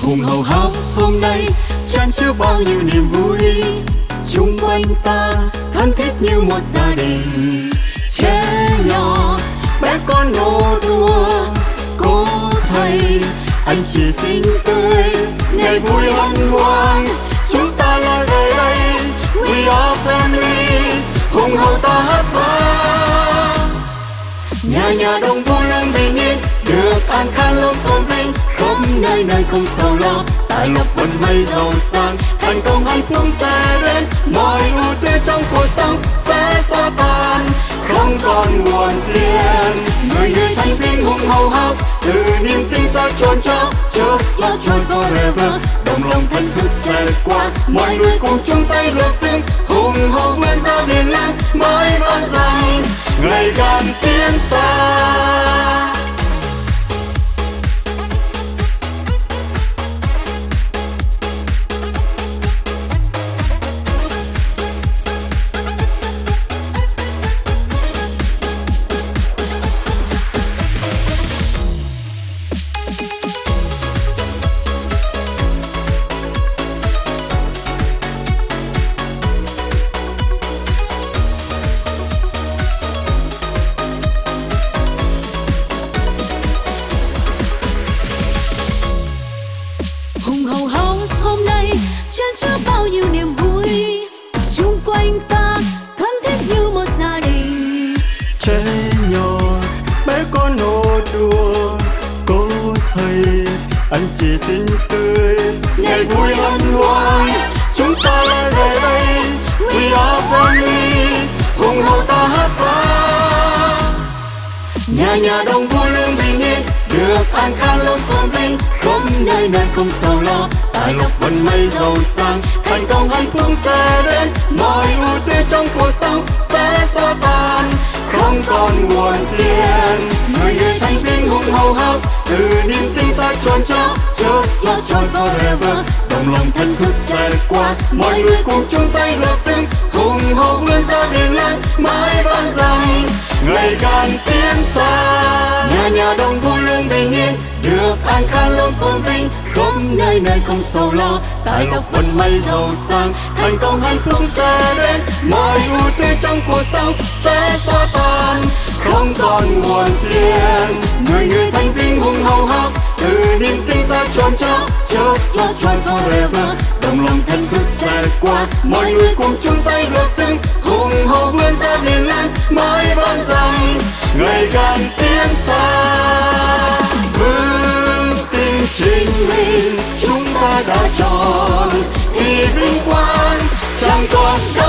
Hùng Hậu House hôm nay chan chứa bao nhiêu niềm vui, chung quanh ta thân thiết như một gia đình. Trẻ nhỏ bé con nô đùa, cô thầy anh chị xinh tươi, ngày vui hân hoan chúng ta lại về đây. We are family, Hùng Hậu ta hát vang. Nhà nhà đông vui luôn bình yên, được an khang luôn phồn vinh, không nơi nơi không sầu lo, tài lộc vận may giàu sang, thành công hạnh phúc sẽ đến, mọi ưu tư trong cuộc sống sẽ xóa tan, không còn buồn phiền. Người người thành viên Hùng Hậu House, từ niềm tin ta tròn trao, just love joy forever, đồng lòng thân thiết sẽ qua, mọi người cùng chung tay lược sinh, Hùng Hậu nguyên gia đình lan mãi vẫn dành, ngày càng tiến xa. Hùng Hậu House hôm nay chan chứa bao nhiêu niềm vui, chung quanh ta thân thiết như một gia đình. Trẻ nhỏ bé con nô đùa, cô thầy anh chị xinh tươi, ngày vui hân hoan chúng ta lại về đây. We are family, Hùng Hậu ta hát vang. Nhà nhà đông vui luôn bình yên, được an khang luôn phồn vinh, không nơi nơi không sầu lo, tài lộc vận may giàu sang, thành công hạnh phúc sẽ đến, mọi ưu tư trong cuộc sống sẽ xóa tan, không còn buồn phiền. Người người thành viên Hùng Hậu House, từ niềm tin ta tròn trao, just love joy forever, đồng lòng thân thiết sẽ qua, mọi người cùng chung tay lược sinh, Hùng Hậu nguyên gia đình lan mãi vẫn dành, ngày càng tiến xa. Nhà nhà đông vui luôn bình yên, được an khang luôn phồn vinh, không nơi nơi không sầu lo, tài lộc vận may giàu sang, thành công hạnh phúc sẽ đến, mọi ưu tư trong cuộc sống sẽ xóa tan, không còn buồn phiền. Người người thành viên Hùng Hậu House, từ niềm tin ta tròn trao, just love joy forever, đồng lòng thân thiết sẽ qua, mọi người cùng chung tay lược sinh, Hùng Hậu nguyên gia đình lan mãi vẫn dành, ngày càng tiến xa. Vững tin chính mình chúng ta đã chọn, thì vinh quang chẳng còn đâu.